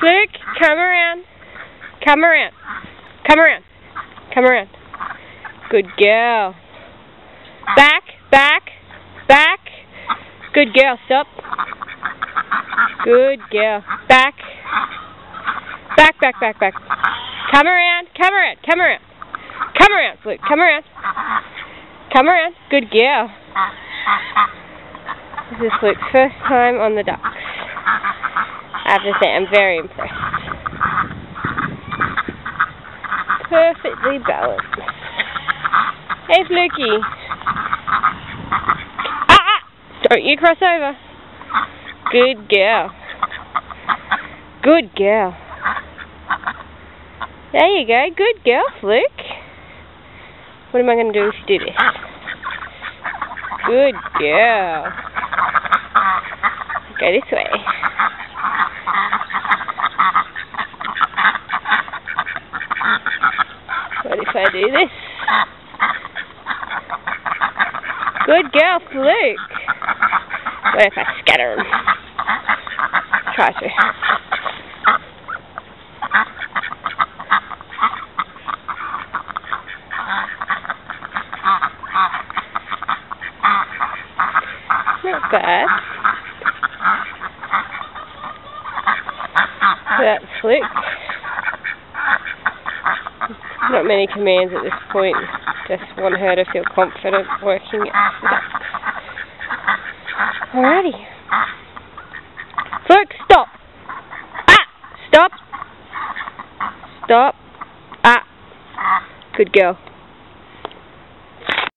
Luke, come around. Come around. Come around. Come around. Good girl. Back, back, back. Good girl, stop. Good girl. Back. Back, back, back, back. Come around, come around, come around. Come around, Luke, come around. Come around. Good girl. This is Luke's first time on the ducks. I have to say, I'm very impressed. Perfectly balanced. Hey, Lukey. Don't you cross over. Good girl. Good girl. There you go. Good girl, Luke. What am I going to do if you do this? Good girl. Go this way. What if I do this? Good girl, Luke. What if I scatter them? Try to. Not bad. That's Luke. Not many commands at this point. Just want her to feel confident working the ducks. Alrighty. Luke, stop! Stop! Stop! Good girl.